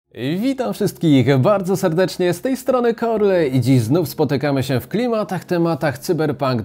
Witam wszystkich bardzo serdecznie, z tej strony Korle i dziś znów spotykamy się w tematach Cyberpunk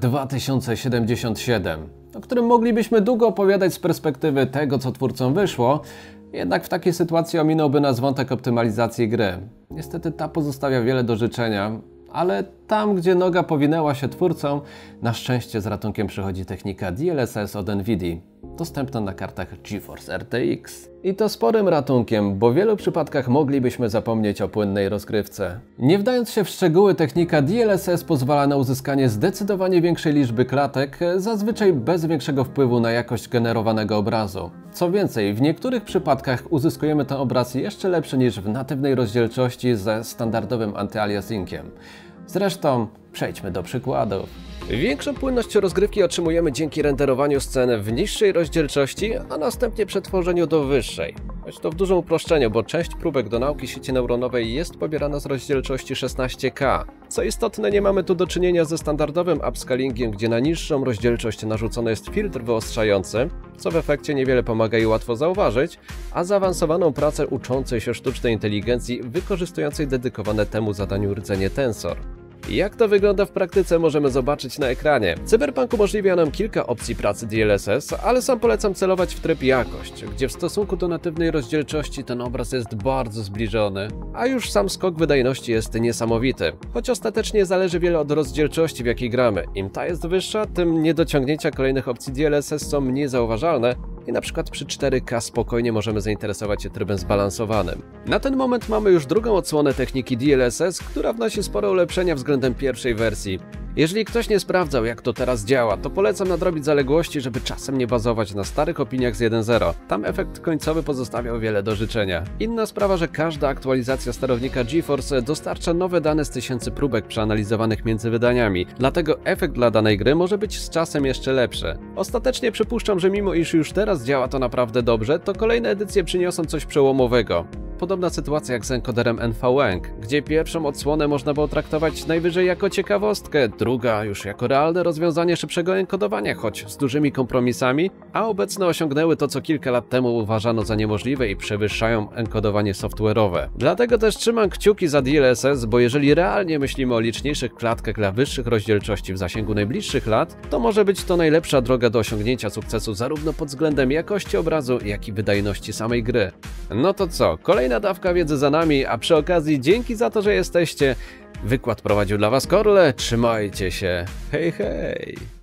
2077, o którym moglibyśmy długo opowiadać z perspektywy tego, co twórcom wyszło, jednak w takiej sytuacji ominąłby nas wątek optymalizacji gry. Niestety ta pozostawia wiele do życzenia, ale tam, gdzie noga powinęła się twórcom, na szczęście z ratunkiem przychodzi technika DLSS od Nvidia, dostępna na kartach GeForce RTX. I to sporym ratunkiem, bo w wielu przypadkach moglibyśmy zapomnieć o płynnej rozgrywce. Nie wdając się w szczegóły, technika DLSS pozwala na uzyskanie zdecydowanie większej liczby klatek, zazwyczaj bez większego wpływu na jakość generowanego obrazu. Co więcej, w niektórych przypadkach uzyskujemy ten obraz jeszcze lepszy niż w natywnej rozdzielczości ze standardowym antyaliasingiem. Zresztą przejdźmy do przykładów. Większą płynność rozgrywki otrzymujemy dzięki renderowaniu sceny w niższej rozdzielczości, a następnie przetworzeniu do wyższej. Choć to w dużym uproszczeniu, bo część próbek do nauki sieci neuronowej jest pobierana z rozdzielczości 16K. Co istotne, nie mamy tu do czynienia ze standardowym upscalingiem, gdzie na niższą rozdzielczość narzucony jest filtr wyostrzający, co w efekcie niewiele pomaga i łatwo zauważyć, a zaawansowaną pracę uczącej się sztucznej inteligencji wykorzystującej dedykowane temu zadaniu rdzenie tensor. Jak to wygląda w praktyce, możemy zobaczyć na ekranie. Cyberpunk umożliwia nam kilka opcji pracy DLSS, ale sam polecam celować w tryb jakość, gdzie w stosunku do natywnej rozdzielczości ten obraz jest bardzo zbliżony, a już sam skok wydajności jest niesamowity. Choć ostatecznie zależy wiele od rozdzielczości, w jakiej gramy. Im ta jest wyższa, tym niedociągnięcia kolejnych opcji DLSS są mniej zauważalne, i na przykład przy 4K spokojnie możemy zainteresować się trybem zbalansowanym. Na ten moment mamy już drugą odsłonę techniki DLSS, która wnosi spore ulepszenia względem pierwszej wersji. Jeżeli ktoś nie sprawdzał, jak to teraz działa, to polecam nadrobić zaległości, żeby czasem nie bazować na starych opiniach z 1.0. Tam efekt końcowy pozostawiał wiele do życzenia. Inna sprawa, że każda aktualizacja sterownika GeForce dostarcza nowe dane z tysięcy próbek przeanalizowanych między wydaniami, dlatego efekt dla danej gry może być z czasem jeszcze lepszy. Ostatecznie przypuszczam, że mimo iż już teraz działa to naprawdę dobrze, to kolejne edycje przyniosą coś przełomowego. Podobna sytuacja jak z encoderem NVENC, gdzie pierwszą odsłonę można było traktować najwyżej jako ciekawostkę, druga już jako realne rozwiązanie szybszego enkodowania, choć z dużymi kompromisami, a obecne osiągnęły to, co kilka lat temu uważano za niemożliwe i przewyższają enkodowanie software'owe. Dlatego też trzymam kciuki za DLSS, bo jeżeli realnie myślimy o liczniejszych klatkach dla wyższych rozdzielczości w zasięgu najbliższych lat, to może być to najlepsza droga do osiągnięcia sukcesu zarówno pod względem jakości obrazu, jak i wydajności samej gry. No to co, kolejna dawka wiedzy za nami, a przy okazji dzięki za to, że jesteście. Wykład prowadził dla Was Korle, trzymajcie się, hej hej!